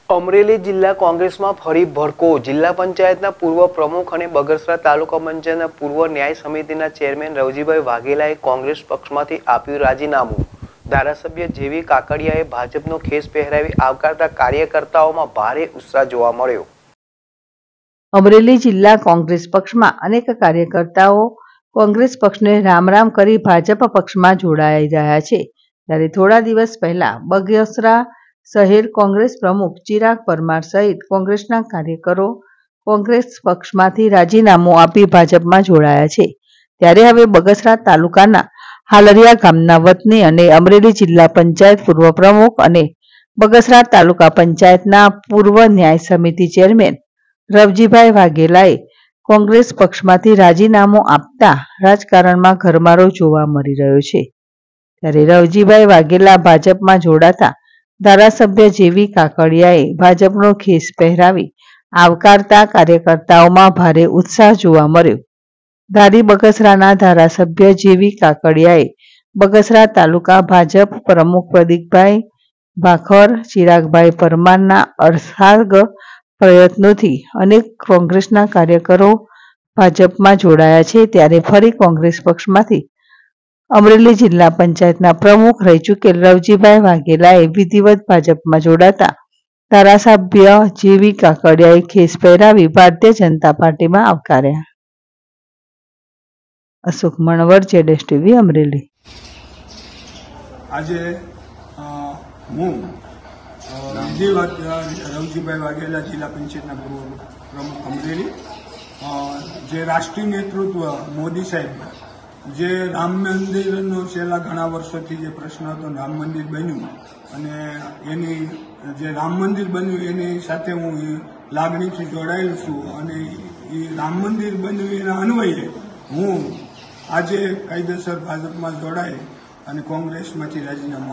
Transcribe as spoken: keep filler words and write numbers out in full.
અમરેલી જિલ્લા કોંગ્રેસમાં ફરી ભડકો। જિલ્લા પંચાયતના પૂર્વ પ્રમુખ અને બગસરા તાલુકા પંચાયતના પૂર્વ ન્યાય સમિતિના ચેરમેન રવજીભાઈ વાઘેલાએ કોંગ્રેસ પક્ષમાંથી આપ્યું રાજીનામું। ધારાસભ્ય જેવી કાકડિયાએ ભાજપનો ખેસ પહેરાવી આવકારતા કાર્યકર્તાઓમાં ભારે ઉત્સાહ જોવા મળ્યો। અમરેલી જિલ્લા કોંગ્રેસ પક્ષમાં અનેક કાર્યકર્તાઓ કોંગ્રેસ પક્ષને રામ રામ કરી ભાજપ પક્ષમાં જોડાઈ રહ્યા છે। ત્યારે થોડા દિવસ પહેલા બગસરા શહેર કોંગ્રેસ પ્રમુખ ચિરાગ પરમાર સહિત કોંગ્રેસના કાર્યકરો કોંગ્રેસ પક્ષમાંથી રાજીનામું આપી ભાજપમાં જોડાયા છે। ત્યારે હવે બગસરા તાલુકાના હાલરિયા ગામના વતની અને અમરેલી જિલ્લા પંચાયત પૂર્વ પ્રમુખ અને બગસરા તાલુકા પંચાયતના પૂર્વ ન્યાય સમિતિ ચેરમેન રવજીભાઈ વાઘેલાએ કોંગ્રેસ પક્ષમાંથી રાજીનામું આપતા રાજકારણમાં ગરમારો જોવા મળી રહ્યો છે। ત્યારે રવજીભાઈ વાઘેલા ભાજપમાં જોડાતા ધારાસભ્ય જેવી કાકડિયાએ ભાજપનો ખેસ પહેરાવી આવકારતા કાર્યકર્તાઓમાં ભારે ઉત્સાહ જોવા મળ્યો। ધારી બગસરાના ધારાસભ્ય જેવી કાકડિયાએ બગસરા તાલુકા ભાજપ પ્રમુખ પ્રદીપભાઈ ભાખર ચિરાગભાઈ પરમારના અથાગ પ્રયત્નોથી અનેક કોંગ્રેસના કાર્યકરો ભાજપમાં જોડાયા છે। ત્યારે ફરી કોંગ્રેસ પક્ષમાંથી અમરેલી જિલ્લા પંચાયતના પ્રમુખ રહી ચૂકેલ રવજીભાઈ વાઘેલાએ વિધિવત ભાજપમાં જોડાતા ધારાસભ્ય જેવી કાકડિયાએ ખેસ પહેરાવી ભારતીય જનતા પાર્ટીમાં આવકાર્યા। અશોક મણવર, જેડેશ ટીવી, અમરેલી। આજે હું વિધિવત રવજીભાઈ વાઘેલા જિલ્લા પંચાયતના પૂર્વ પ્રમુખ અમરેલી જે રાષ્ટ્રીય નેતૃત્વ મોદી સાહેબ જે રામ મંદિરનો છેલ્લા ઘણા વર્ષોથી જે પ્રશ્ન હતો રામ મંદિર બન્યું અને એની જે રામ મંદિર બન્યું એની સાથે હું લાગણીથી જોડાયેલ છું અને એ રામ મંદિર બન્યું એના અન્વયે હું આજે કાયદેસર ભાજપમાં જોડાઈ અને કોંગ્રેસમાંથી રાજીનામું